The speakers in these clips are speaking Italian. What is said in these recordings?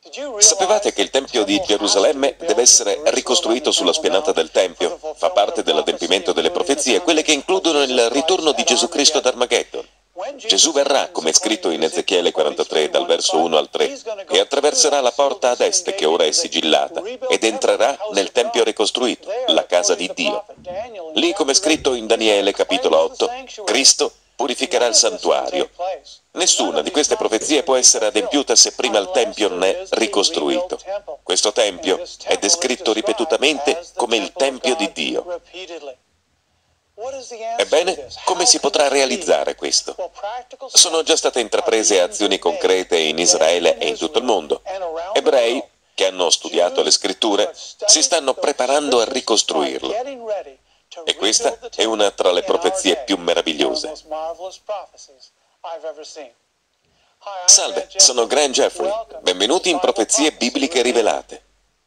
Sapevate che il Tempio di Gerusalemme deve essere ricostruito sulla spianata del Tempio? Fa parte dell'adempimento delle profezie, quelle che includono il ritorno di Gesù Cristo ad Armageddon. Gesù verrà, come è scritto in Ezechiele 43, dal verso 1 al 3, e attraverserà la porta ad est, che ora è sigillata, ed entrerà nel Tempio ricostruito, la casa di Dio. Lì, come è scritto in Daniele capitolo 8, Cristo purificherà il santuario. Nessuna di queste profezie può essere adempiuta se prima il Tempio non è ricostruito. Questo Tempio è descritto ripetutamente come il Tempio di Dio. Ebbene, come si potrà realizzare questo? Sono già state intraprese azioni concrete in Israele e in tutto il mondo. Ebrei, che hanno studiato le scritture, si stanno preparando a ricostruirlo. E questa è una tra le profezie più meravigliose. Salve, sono Grant Jeffrey. Benvenuti in Profezie Bibliche Rivelate.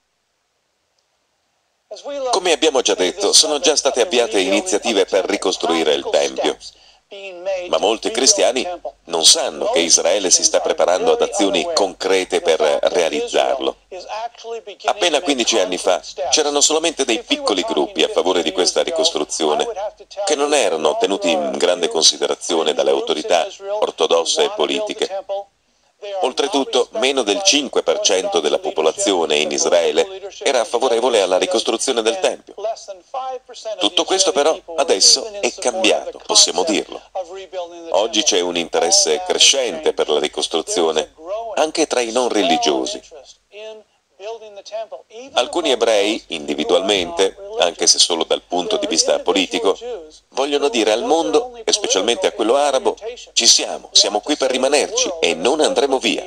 Come abbiamo già detto, sono già state avviate iniziative per ricostruire il Tempio. Ma molti cristiani non sanno che Israele si sta preparando ad azioni concrete per realizzarlo. Appena 15 anni fa c'erano solamente dei piccoli gruppi a favore di questa ricostruzione, che non erano tenuti in grande considerazione dalle autorità ortodosse e politiche. Oltretutto, meno del 5% della popolazione in Israele era favorevole alla ricostruzione del Tempio. Tutto questo però adesso è cambiato, possiamo dirlo. Oggi c'è un interesse crescente per la ricostruzione, anche tra i non religiosi. Alcuni ebrei, individualmente, anche se solo dal punto di vista politico, vogliono dire al mondo, e specialmente a quello arabo, ci siamo qui per rimanerci e non andremo via.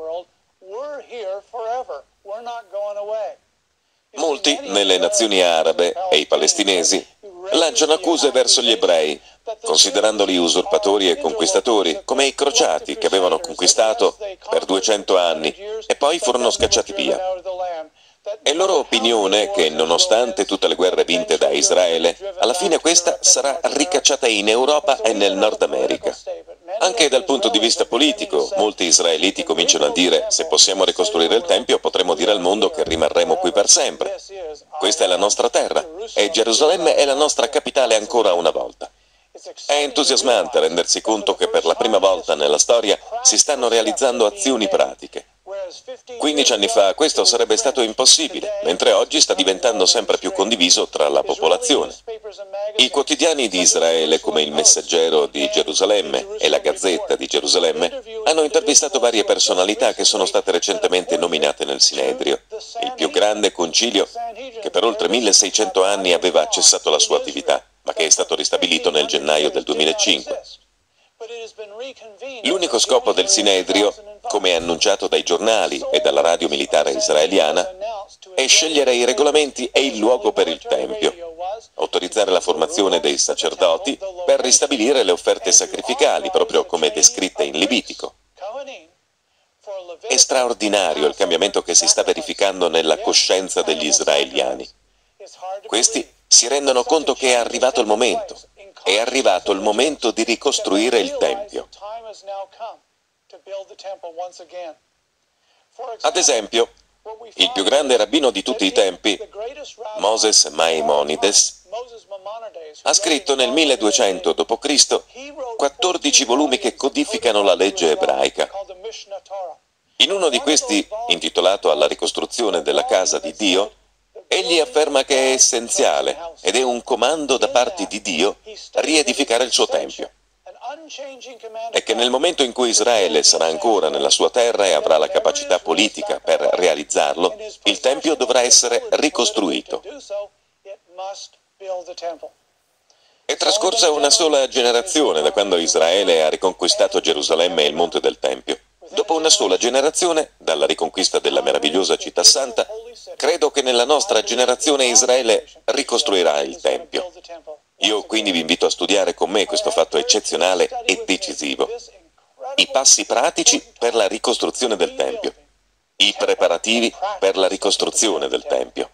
Molti, nelle nazioni arabe e i palestinesi, lanciano accuse verso gli ebrei, considerandoli usurpatori e conquistatori, come i crociati che avevano conquistato per 200 anni e poi furono scacciati via. È loro opinione che, nonostante tutte le guerre vinte da Israele, alla fine questa sarà ricacciata in Europa e nel Nord America. Anche dal punto di vista politico, molti israeliti cominciano a dire: se possiamo ricostruire il Tempio, potremo dire al mondo che rimarremo qui per sempre. Questa è la nostra terra e Gerusalemme è la nostra capitale ancora una volta. È entusiasmante rendersi conto che per la prima volta nella storia si stanno realizzando azioni pratiche. 15 anni fa questo sarebbe stato impossibile, mentre oggi sta diventando sempre più condiviso tra la popolazione. I quotidiani di Israele, come il Messaggero di Gerusalemme e la Gazzetta di Gerusalemme, hanno intervistato varie personalità che sono state recentemente nominate nel Sinedrio, il più grande concilio che per oltre 1600 anni aveva cessato la sua attività, ma che è stato ristabilito nel gennaio del 2005. L'unico scopo del Sinedrio, come annunciato dai giornali e dalla radio militare israeliana, è scegliere i regolamenti e il luogo per il Tempio, autorizzare la formazione dei sacerdoti per ristabilire le offerte sacrificali, proprio come descritte in Levitico. È straordinario il cambiamento che si sta verificando nella coscienza degli israeliani. Questi si rendono conto che è arrivato il momento. È arrivato il momento di ricostruire il Tempio. Ad esempio, il più grande rabbino di tutti i tempi, Moses Maimonides, ha scritto nel 1200 d.C. 14 volumi che codificano la legge ebraica. In uno di questi, intitolato Alla ricostruzione della casa di Dio, egli afferma che è essenziale ed è un comando da parte di Dio riedificare il suo Tempio. E che nel momento in cui Israele sarà ancora nella sua terra e avrà la capacità politica per realizzarlo, il Tempio dovrà essere ricostruito. È trascorsa una sola generazione da quando Israele ha riconquistato Gerusalemme e il Monte del Tempio. Dopo una sola generazione, dalla riconquista della meravigliosa città santa, credo che nella nostra generazione Israele ricostruirà il Tempio. Io quindi vi invito a studiare con me questo fatto eccezionale e decisivo. I passi pratici per la ricostruzione del Tempio. I preparativi per la ricostruzione del Tempio.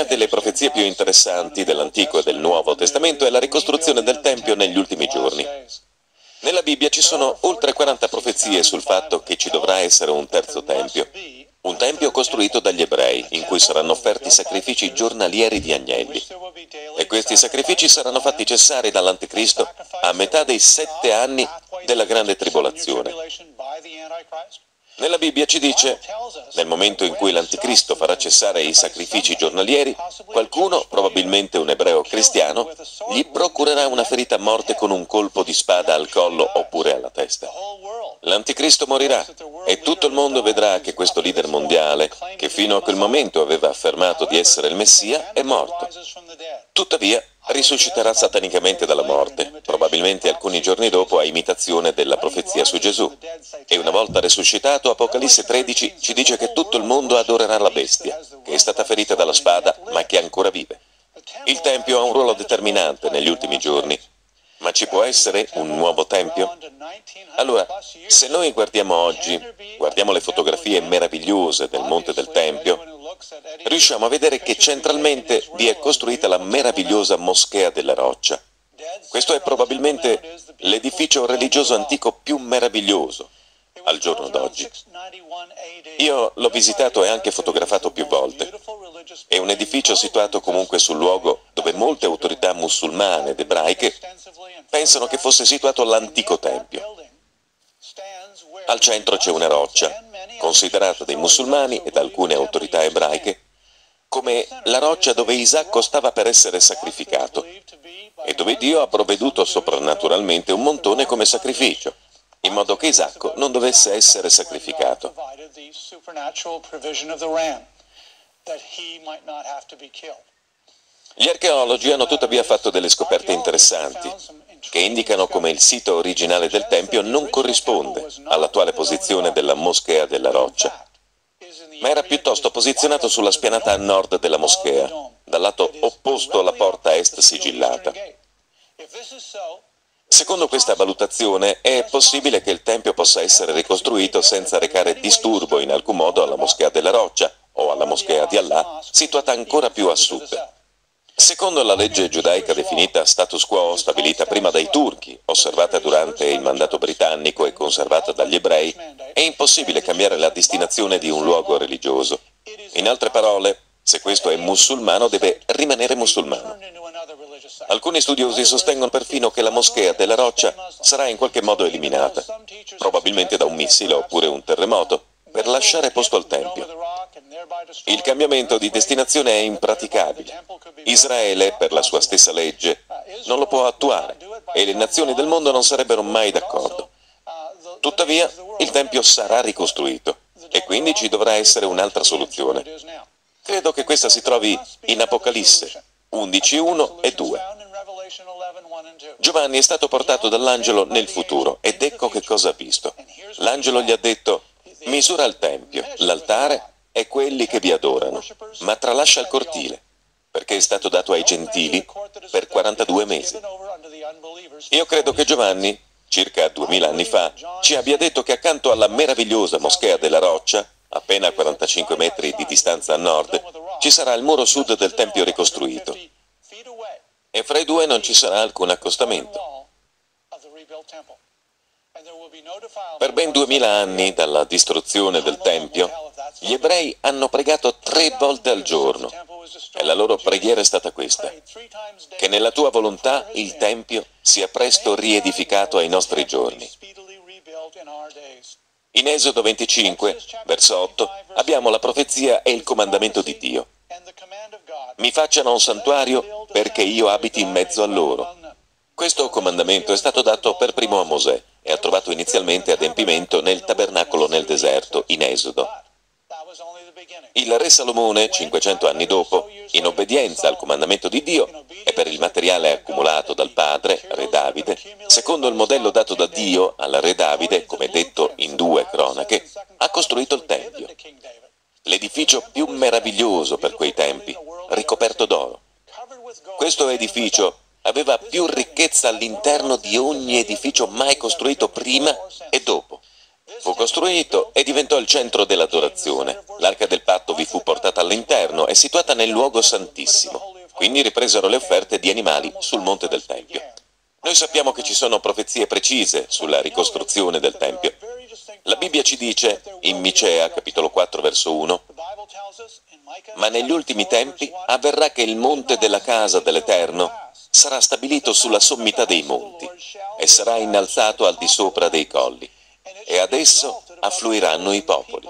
Una delle profezie più interessanti dell'Antico e del Nuovo Testamento è la ricostruzione del Tempio negli ultimi giorni. Nella Bibbia ci sono oltre 40 profezie sul fatto che ci dovrà essere un terzo Tempio. Un tempio costruito dagli ebrei, in cui saranno offerti sacrifici giornalieri di agnelli. E questi sacrifici saranno fatti cessare dall'Anticristo a metà dei 7 anni della grande tribolazione. Nella Bibbia ci dice, nel momento in cui l'Anticristo farà cessare i sacrifici giornalieri, qualcuno, probabilmente un ebreo cristiano, gli procurerà una ferita a morte con un colpo di spada al collo oppure alla testa. L'Anticristo morirà e tutto il mondo vedrà che questo leader mondiale, che fino a quel momento aveva affermato di essere il Messia, è morto. Tuttavia, risusciterà satanicamente dalla morte, probabilmente alcuni giorni dopo a imitazione della profezia su Gesù. E una volta risuscitato, Apocalisse 13 ci dice che tutto il mondo adorerà la bestia, che è stata ferita dalla spada, ma che ancora vive. Il Tempio ha un ruolo determinante negli ultimi giorni. Ma ci può essere un nuovo Tempio? Allora, se noi guardiamo oggi, guardiamo le fotografie meravigliose del Monte del Tempio, riusciamo a vedere che centralmente vi è costruita la meravigliosa Moschea della Roccia. Questo è probabilmente l'edificio religioso antico più meraviglioso al giorno d'oggi. Io l'ho visitato e anche fotografato più volte. È un edificio situato comunque sul luogo dove molte autorità musulmane ed ebraiche pensano che fosse situato l'antico Tempio. Al centro c'è una roccia, considerata dai musulmani e da alcune autorità ebraiche come la roccia dove Isacco stava per essere sacrificato e dove Dio ha provveduto soprannaturalmente un montone come sacrificio, in modo che Isacco non dovesse essere sacrificato. Gli archeologi hanno tuttavia fatto delle scoperte interessanti, che indicano come il sito originale del Tempio non corrisponde all'attuale posizione della Moschea della Roccia, ma era piuttosto posizionato sulla spianata a nord della moschea, dal lato opposto alla porta est sigillata. Secondo questa valutazione è possibile che il Tempio possa essere ricostruito senza recare disturbo in alcun modo alla Moschea della Roccia o alla Moschea di Allah, situata ancora più a sud. Secondo la legge giudaica definita status quo, stabilita prima dai turchi, osservata durante il mandato britannico e conservata dagli ebrei, è impossibile cambiare la destinazione di un luogo religioso. In altre parole, se questo è musulmano, deve rimanere musulmano. Alcuni studiosi sostengono perfino che la Moschea della Roccia sarà in qualche modo eliminata, probabilmente da un missile oppure un terremoto, per lasciare posto al Tempio. Il cambiamento di destinazione è impraticabile. Israele, per la sua stessa legge, non lo può attuare e le nazioni del mondo non sarebbero mai d'accordo. Tuttavia, il Tempio sarà ricostruito e quindi ci dovrà essere un'altra soluzione. Credo che questa si trovi in Apocalisse 11:1 e 2. Giovanni è stato portato dall'angelo nel futuro ed ecco che cosa ha visto. L'angelo gli ha detto: misura il Tempio, l'altare e quelli che vi adorano, ma tralascia il cortile, perché è stato dato ai gentili per 42 mesi. Io credo che Giovanni, circa 2000 anni fa, ci abbia detto che accanto alla meravigliosa Moschea della Roccia, appena a 45 metri di distanza a nord, ci sarà il muro sud del Tempio ricostruito. E fra i due non ci sarà alcun accostamento. Per ben 2000 anni dalla distruzione del Tempio, gli ebrei hanno pregato 3 volte al giorno e la loro preghiera è stata questa: che nella tua volontà il Tempio sia presto riedificato ai nostri giorni. In Esodo 25, verso 8, abbiamo la profezia e il comandamento di Dio. Mi facciano un santuario perché io abiti in mezzo a loro. Questo comandamento è stato dato per primo a Mosè e ha trovato inizialmente adempimento nel tabernacolo nel deserto, in Esodo. Il re Salomone, 500 anni dopo, in obbedienza al comandamento di Dio e per il materiale accumulato dal padre, re Davide, secondo il modello dato da Dio al re Davide, come detto in 2 Cronache, ha costruito il Tempio. L'edificio più meraviglioso per quei tempi, ricoperto d'oro. Questo edificio aveva più ricchezza all'interno di ogni edificio mai costruito prima e dopo. Fu costruito e diventò il centro dell'adorazione. L'Arca del Patto vi fu portata all'interno è situata nel luogo santissimo, quindi ripresero le offerte di animali sul monte del Tempio. Noi sappiamo che ci sono profezie precise sulla ricostruzione del Tempio. La Bibbia ci dice, in Micea, capitolo 4, verso 1, «Ma negli ultimi tempi avverrà che il monte della casa dell'Eterno sarà stabilito sulla sommità dei monti e sarà innalzato al di sopra dei colli, e ad esso affluiranno i popoli».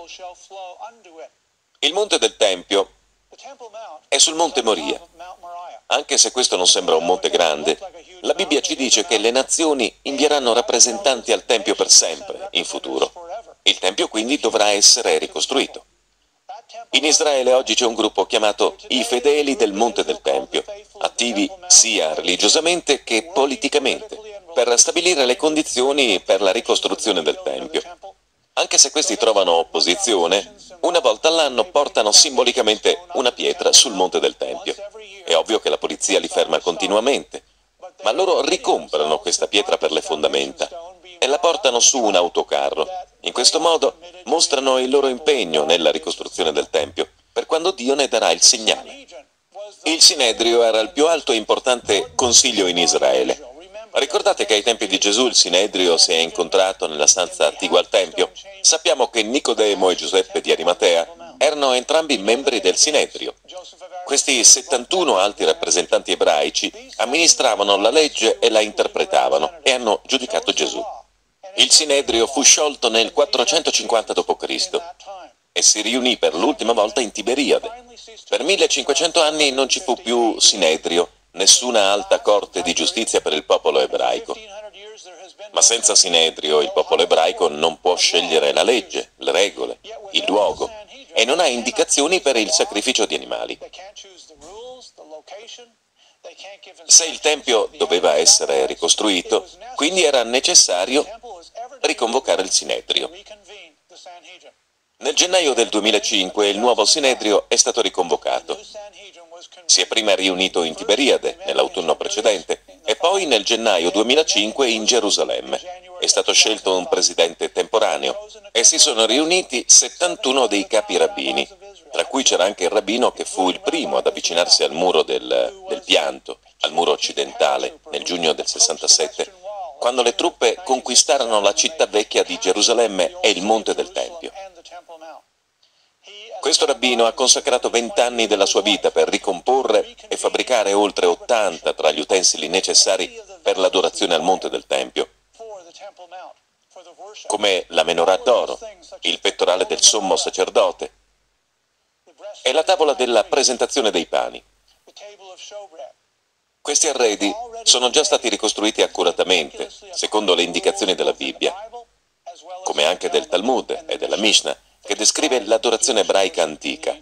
Il monte del Tempio è sul monte Moria. Anche se questo non sembra un monte grande, la Bibbia ci dice che le nazioni invieranno rappresentanti al Tempio per sempre, in futuro. Il Tempio quindi dovrà essere ricostruito. In Israele oggi c'è un gruppo chiamato i Fedeli del Monte del Tempio, attivi sia religiosamente che politicamente, per stabilire le condizioni per la ricostruzione del Tempio. Anche se questi trovano opposizione, una volta all'anno portano simbolicamente una pietra sul monte del Tempio. È ovvio che la polizia li ferma continuamente, ma loro ricomprano questa pietra per le fondamenta e la portano su un autocarro. In questo modo mostrano il loro impegno nella ricostruzione del Tempio, per quando Dio ne darà il segnale. Il Sinedrio era il più alto e importante consiglio in Israele. Ricordate che ai tempi di Gesù il Sinedrio si è incontrato nella stanza attigua al Tempio? Sappiamo che Nicodemo e Giuseppe di Arimatea erano entrambi membri del Sinedrio. Questi 71 alti rappresentanti ebraici amministravano la legge e la interpretavano e hanno giudicato Gesù. Il Sinedrio fu sciolto nel 450 d.C. e si riunì per l'ultima volta in Tiberiade. Per 1500 anni non ci fu più Sinedrio, nessuna alta corte di giustizia per il popolo ebraico. Ma senza Sinedrio il popolo ebraico non può scegliere la legge, le regole, il luogo e non ha indicazioni per il sacrificio di animali. Se il Tempio doveva essere ricostruito, quindi era necessario riconvocare il Sinedrio. Nel gennaio del 2005 il nuovo Sinedrio è stato riconvocato. Si è prima riunito in Tiberiade, nell'autunno precedente, e poi nel gennaio 2005 in Gerusalemme. È stato scelto un presidente temporaneo e si sono riuniti 71 dei capi rabbini, tra cui c'era anche il rabbino che fu il primo ad avvicinarsi al muro del pianto, al muro occidentale, nel giugno del 67, quando le truppe conquistarono la città vecchia di Gerusalemme e il monte del Tempio. Questo rabbino ha consacrato 20 anni della sua vita per ricomporre e fabbricare oltre 80 tra gli utensili necessari per l'adorazione al monte del Tempio, come la menorah d'oro, il pettorale del sommo sacerdote e la tavola della presentazione dei pani. Questi arredi sono già stati ricostruiti accuratamente, secondo le indicazioni della Bibbia, come anche del Talmud e della Mishnah, che descrive l'adorazione ebraica antica.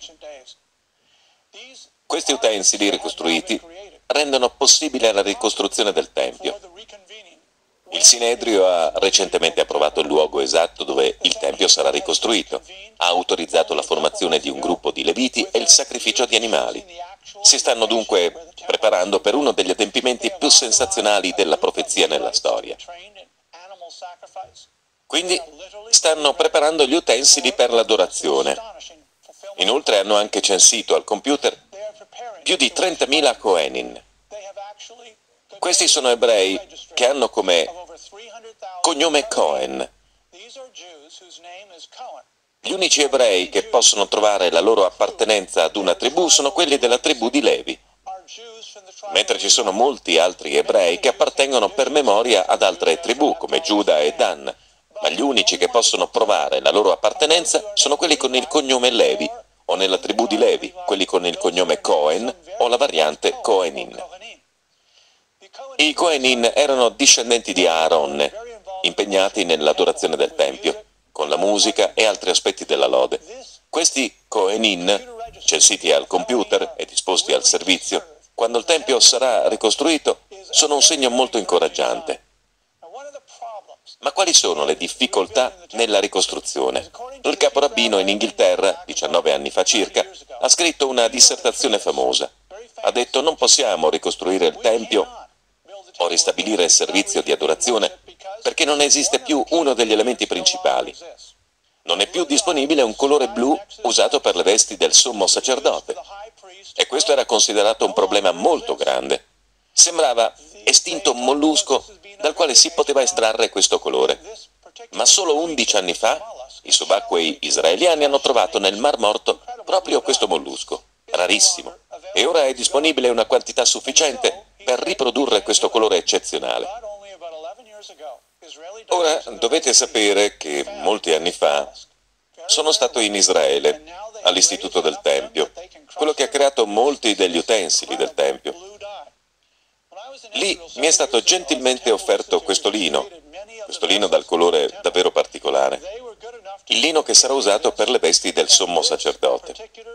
Questi utensili ricostruiti rendono possibile la ricostruzione del Tempio. Il Sinedrio ha recentemente approvato il luogo esatto dove il Tempio sarà ricostruito, ha autorizzato la formazione di un gruppo di Leviti e il sacrificio di animali. Si stanno dunque preparando per uno degli adempimenti più sensazionali della profezia nella storia. Quindi stanno preparando gli utensili per l'adorazione. Inoltre hanno anche censito al computer più di 30.000 Kohenin. Questi sono ebrei che hanno come cognome Cohen. Gli unici ebrei che possono trovare la loro appartenenza ad una tribù sono quelli della tribù di Levi, mentre ci sono molti altri ebrei che appartengono per memoria ad altre tribù come Giuda e Dan. Ma gli unici che possono provare la loro appartenenza sono quelli con il cognome Levi, o nella tribù di Levi, quelli con il cognome Cohen, o la variante Kohenin. I Kohenin erano discendenti di Aaron, impegnati nell'adorazione del Tempio, con la musica e altri aspetti della lode. Questi Kohenin, censiti al computer e disposti al servizio, quando il Tempio sarà ricostruito, sono un segno molto incoraggiante. Ma quali sono le difficoltà nella ricostruzione? Il caporabbino in Inghilterra, 19 anni fa circa, ha scritto una dissertazione famosa. Ha detto: non possiamo ricostruire il Tempio o ristabilire il servizio di adorazione perché non esiste più uno degli elementi principali. Non è più disponibile un colore blu usato per le vesti del sommo sacerdote. e questo era considerato un problema molto grande. Sembrava estinto un mollusco dal quale si poteva estrarre questo colore. Ma solo 11 anni fa i subacquei israeliani hanno trovato nel Mar Morto proprio questo mollusco, rarissimo, e ora è disponibile una quantità sufficiente per riprodurre questo colore eccezionale. Ora dovete sapere che molti anni fa sono stato in Israele, all'Istituto del Tempio, quello che ha creato molti degli utensili del Tempio. Lì mi è stato gentilmente offerto questo lino dal colore davvero particolare, il lino che sarà usato per le vesti del sommo sacerdote.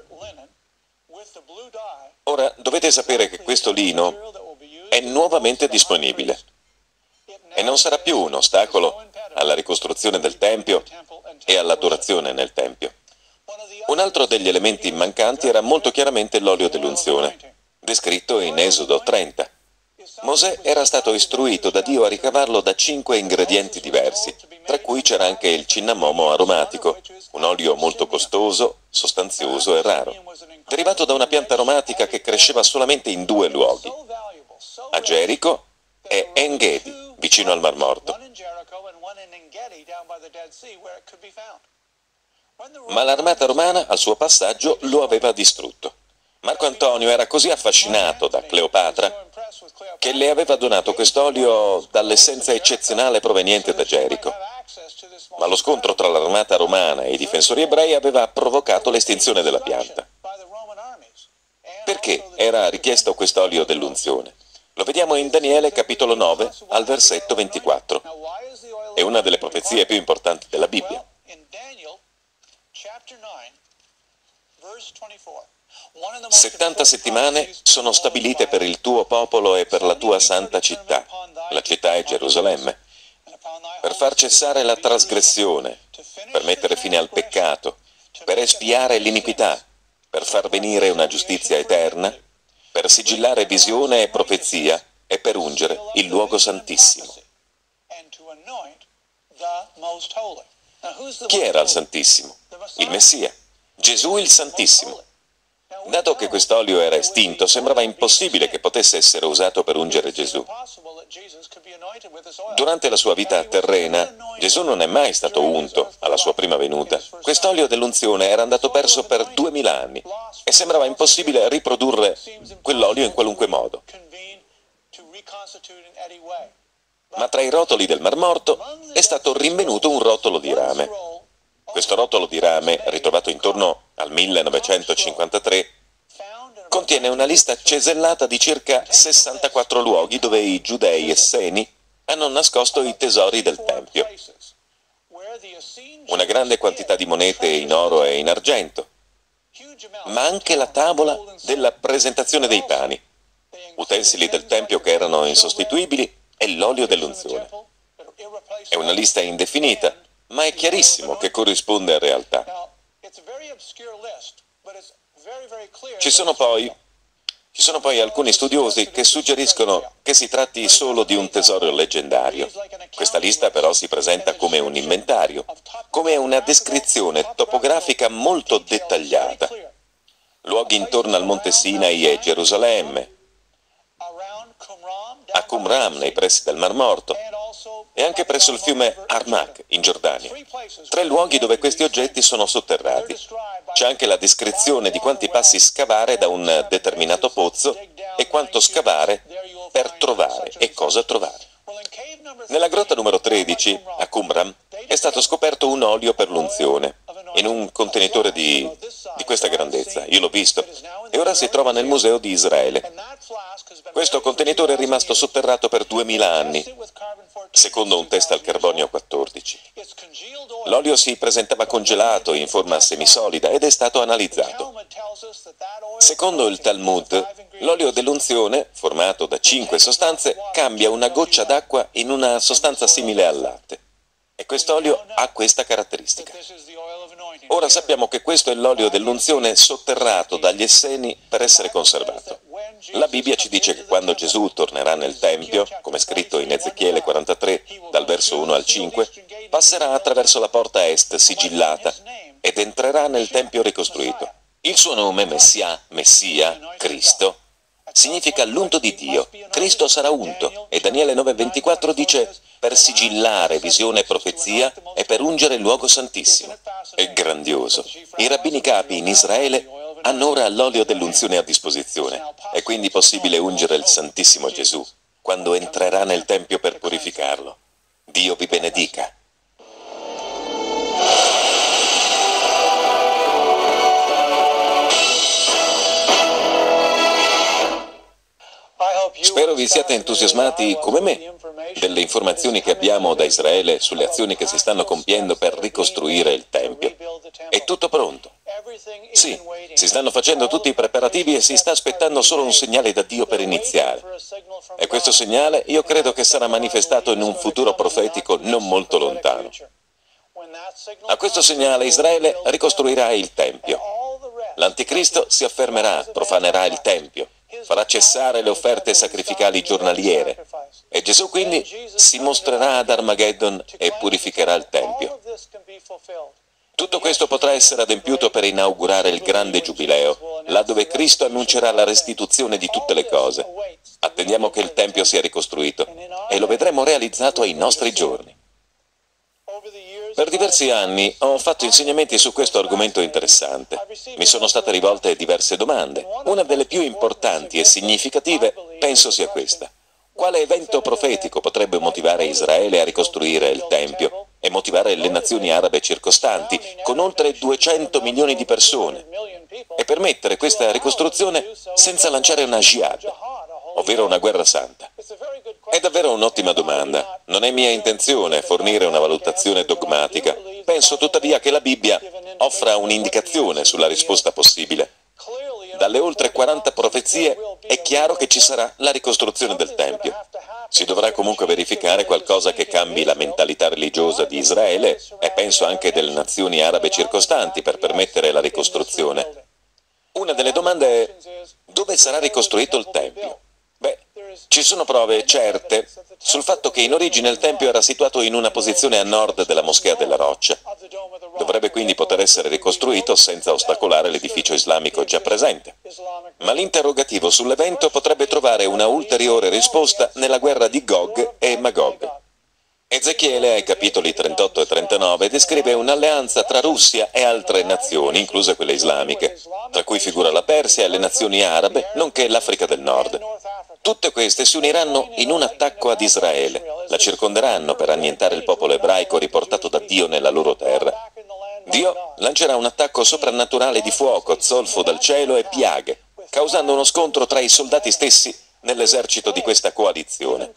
Ora dovete sapere che questo lino è nuovamente disponibile e non sarà più un ostacolo alla ricostruzione del Tempio e all'adorazione nel Tempio. Un altro degli elementi mancanti era molto chiaramente l'olio dell'unzione, descritto in Esodo 30. Mosè era stato istruito da Dio a ricavarlo da 5 ingredienti diversi, tra cui c'era anche il cinnamomo aromatico, un olio molto costoso, sostanzioso e raro, derivato da una pianta aromatica che cresceva solamente in 2 luoghi, a Gerico e Engedi, vicino al Mar Morto. Ma l'armata romana al suo passaggio lo aveva distrutto. Marco Antonio era così affascinato da Cleopatra che le aveva donato quest'olio dall'essenza eccezionale proveniente da Gerico. Ma lo scontro tra l'armata romana e i difensori ebrei aveva provocato l'estinzione della pianta. Perché era richiesto quest'olio dell'unzione? Lo vediamo in Daniele capitolo 9 al versetto 24. È una delle profezie più importanti della Bibbia. 70 settimane sono stabilite per il tuo popolo e per la tua santa città, la città è Gerusalemme, per far cessare la trasgressione, per mettere fine al peccato, per espiare l'iniquità, per far venire una giustizia eterna, per sigillare visione e profezia e per ungere il luogo santissimo. Chi era il Santissimo? Il Messia, Gesù il Santissimo. Dato che quest'olio era estinto, sembrava impossibile che potesse essere usato per ungere Gesù. Durante la sua vita terrena, Gesù non è mai stato unto alla sua prima venuta. Quest'olio dell'unzione era andato perso per 2000 anni e sembrava impossibile riprodurre quell'olio in qualunque modo. Ma tra i rotoli del Mar Morto è stato rinvenuto un rotolo di rame. Questo rotolo di rame, ritrovato intorno al 1953, contiene una lista cesellata di circa 64 luoghi dove i giudei esseni hanno nascosto i tesori del Tempio. Una grande quantità di monete in oro e in argento, ma anche la tavola della presentazione dei pani, utensili del Tempio che erano insostituibili e l'olio dell'unzione. È una lista indefinita, ma è chiarissimo che corrisponde a realtà. Ci sono poi alcuni studiosi che suggeriscono che si tratti solo di un tesoro leggendario. Questa lista però si presenta come un inventario, come una descrizione topografica molto dettagliata. Luoghi intorno al Monte Sinai e Gerusalemme, a Qumran nei pressi del Mar Morto e anche presso il fiume Armak in Giordania. 3 luoghi dove questi oggetti sono sotterrati. C'è anche la descrizione di quanti passi scavare da un determinato pozzo e quanto scavare per trovare e cosa trovare. Nella grotta numero 13, a Qumran, è stato scoperto un olio per l'unzione, in un contenitore di questa grandezza. Io l'ho visto, e ora si trova nel Museo di Israele. Questo contenitore è rimasto sotterrato per 2000 anni, secondo un test al carbonio 14. L'olio si presentava congelato in forma semisolida ed è stato analizzato. Secondo il Talmud, l'olio dell'unzione, formato da 5 sostanze, cambia una goccia d'acqua in una sostanza simile al latte. E quest'olio ha questa caratteristica. Ora sappiamo che questo è l'olio dell'unzione sotterrato dagli Esseni per essere conservato. La Bibbia ci dice che quando Gesù tornerà nel Tempio, come scritto in Ezechiele 43, dal verso 1 al 5, passerà attraverso la porta est sigillata ed entrerà nel Tempio ricostruito. Il suo nome, Messia, Cristo, significa l'unto di Dio. Cristo sarà unto. E Daniele 9,24 dice per sigillare visione e profezia e per ungere il luogo santissimo. È grandioso. I rabbini capi in Israele hanno ora l'olio dell'unzione a disposizione. È quindi possibile ungere il Santissimo Gesù quando entrerà nel Tempio per purificarlo. Dio vi benedica. Spero vi siate entusiasmati come me delle informazioni che abbiamo da Israele sulle azioni che si stanno compiendo per ricostruire il Tempio. È tutto pronto. Sì, si stanno facendo tutti i preparativi e si sta aspettando solo un segnale da Dio per iniziare. E questo segnale io credo che sarà manifestato in un futuro profetico non molto lontano. A questo segnale Israele ricostruirà il Tempio. L'Anticristo si affermerà, profanerà il Tempio, farà cessare le offerte sacrificali giornaliere e Gesù quindi si mostrerà ad Armageddon e purificherà il Tempio. Tutto questo potrà essere adempiuto per inaugurare il grande giubileo, là dove Cristo annuncerà la restituzione di tutte le cose. Attendiamo che il Tempio sia ricostruito e lo vedremo realizzato ai nostri giorni. Per diversi anni ho fatto insegnamenti su questo argomento interessante. Mi sono state rivolte diverse domande. Una delle più importanti e significative penso sia questa. Quale evento profetico potrebbe motivare Israele a ricostruire il Tempio e motivare le nazioni arabe circostanti, con oltre 200 milioni di persone, e permettere questa ricostruzione senza lanciare una jihad, ovvero una guerra santa? È davvero un'ottima domanda. Non è mia intenzione fornire una valutazione dogmatica. Penso tuttavia che la Bibbia offra un'indicazione sulla risposta possibile. Dalle oltre 40 profezie è chiaro che ci sarà la ricostruzione del Tempio. Si dovrà comunque verificare qualcosa che cambi la mentalità religiosa di Israele e penso anche delle nazioni arabe circostanti per permettere la ricostruzione. Una delle domande è: dove sarà ricostruito il Tempio? Beh, ci sono prove certe sul fatto che in origine il Tempio era situato in una posizione a nord della Moschea della Roccia. Dovrebbe quindi poter essere ricostruito senza ostacolare l'edificio islamico già presente. Ma l'interrogativo sull'evento potrebbe trovare una ulteriore risposta nella guerra di Gog e Magog. Ezechiele, ai capitoli 38 e 39, descrive un'alleanza tra Russia e altre nazioni, incluse quelle islamiche, tra cui figura la Persia e le nazioni arabe, nonché l'Africa del Nord. Tutte queste si uniranno in un attacco ad Israele, la circonderanno per annientare il popolo ebraico riportato da Dio nella loro terra. Dio lancerà un attacco soprannaturale di fuoco, zolfo dal cielo e piaghe, causando uno scontro tra i soldati stessi nell'esercito di questa coalizione.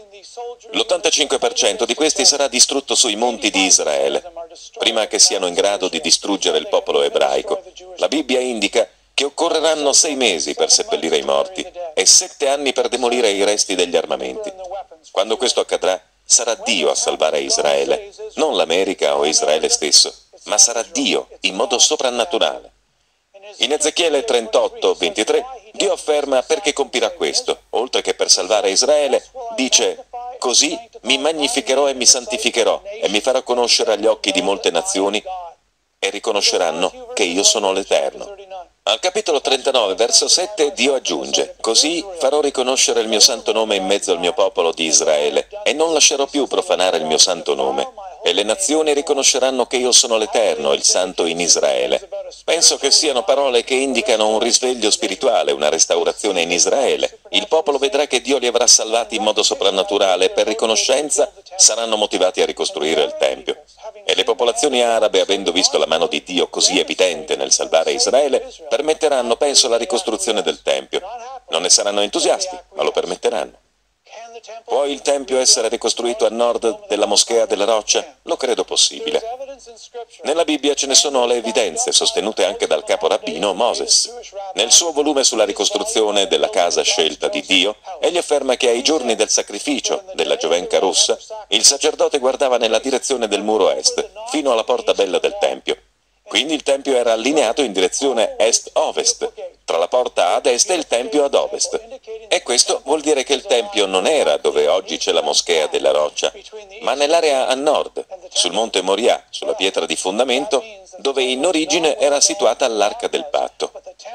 L'85% di questi sarà distrutto sui monti di Israele, prima che siano in grado di distruggere il popolo ebraico. La Bibbia indica che occorreranno 6 mesi per seppellire i morti e 7 anni per demolire i resti degli armamenti. Quando questo accadrà, sarà Dio a salvare Israele, non l'America o Israele stesso, ma sarà Dio in modo soprannaturale. In Ezechiele 38, 23, Dio afferma perché compirà questo. Oltre che per salvare Israele, dice: così mi magnificherò e mi santificherò e mi farò conoscere agli occhi di molte nazioni e riconosceranno che io sono l'Eterno. Al capitolo 39, verso 7, Dio aggiunge: così farò riconoscere il mio santo nome in mezzo al mio popolo di Israele e non lascerò più profanare il mio santo nome. E le nazioni riconosceranno che io sono l'Eterno, il Santo in Israele. Penso che siano parole che indicano un risveglio spirituale, una restaurazione in Israele. Il popolo vedrà che Dio li avrà salvati in modo soprannaturale e per riconoscenza saranno motivati a ricostruire il Tempio. E le popolazioni arabe, avendo visto la mano di Dio così evidente nel salvare Israele, permetteranno, penso, la ricostruzione del Tempio. Non ne saranno entusiasti, ma lo permetteranno. Può il Tempio essere ricostruito a nord della Moschea della Roccia? Lo credo possibile. Nella Bibbia ce ne sono le evidenze, sostenute anche dal capo rabbino Moses. Nel suo volume sulla ricostruzione della casa scelta di Dio, egli afferma che ai giorni del sacrificio della giovenca rossa, il sacerdote guardava nella direzione del muro est, fino alla porta bella del Tempio. Quindi il Tempio era allineato in direzione est-ovest, tra la porta ad est e il Tempio ad ovest. E questo vuol dire che il Tempio non era dove oggi c'è la Moschea della Roccia, ma nell'area a nord, sul monte Moriah, sulla pietra di fondamento, dove in origine era situata l'Arca del Patto.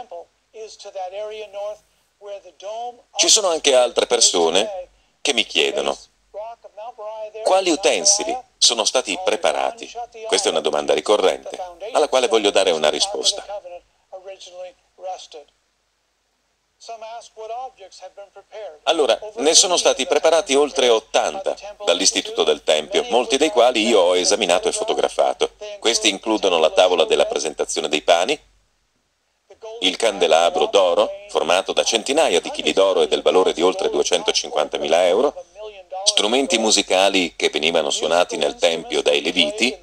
Ci sono anche altre persone che mi chiedono: quali utensili sono stati preparati? Questa è una domanda ricorrente, alla quale voglio dare una risposta. Allora, ne sono stati preparati oltre 80 dall'Istituto del Tempio, molti dei quali io ho esaminato e fotografato. Questi includono la tavola della presentazione dei pani, il candelabro d'oro, formato da centinaia di chili d'oro e del valore di oltre 250.000 euro, strumenti musicali che venivano suonati nel Tempio dai Leviti,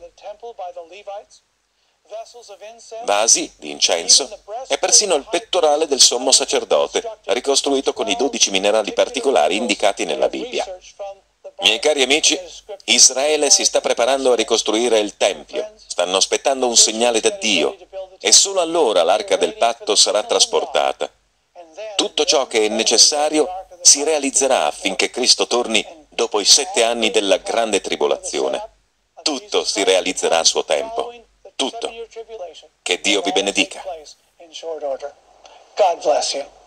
vasi di incenso e persino il pettorale del sommo sacerdote, ricostruito con i 12 minerali particolari indicati nella Bibbia. Miei cari amici, Israele si sta preparando a ricostruire il Tempio, stanno aspettando un segnale da Dio e solo allora l'Arca del Patto sarà trasportata. Tutto ciò che è necessario si realizzerà affinché Cristo torni dopo i 7 anni della grande tribolazione. Tutto si realizzerà a suo tempo. Tutto. Che Dio vi benedica. God bless you.